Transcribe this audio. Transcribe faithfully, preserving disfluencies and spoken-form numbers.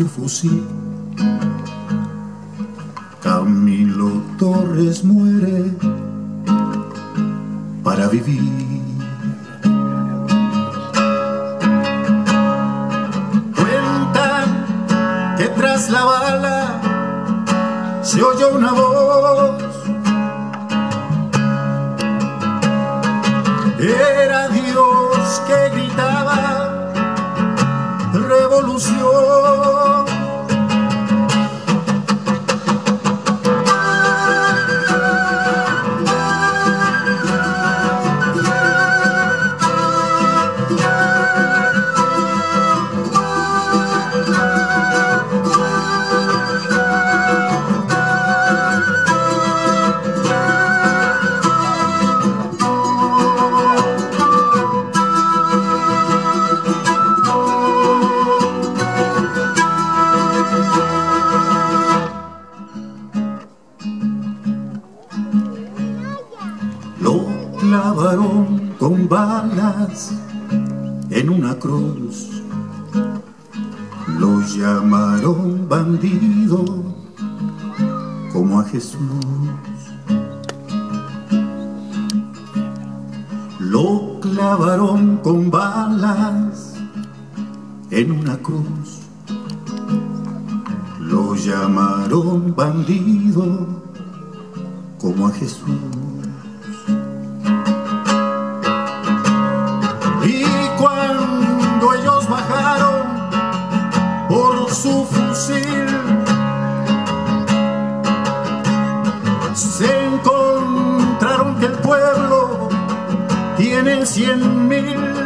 su fusil. Camilo Torres muere para vivir. Cuentan que tras la bala se oyó una voz. Era Dios que gritaba revolución. Lo clavaron con balas en una cruz, lo llamaron bandido como a Jesús. Lo clavaron con balas en una cruz, lo llamaron bandido como a Jesús. Y cuando ellos bajaron por su fusil, se encontraron que el pueblo tiene cien mil.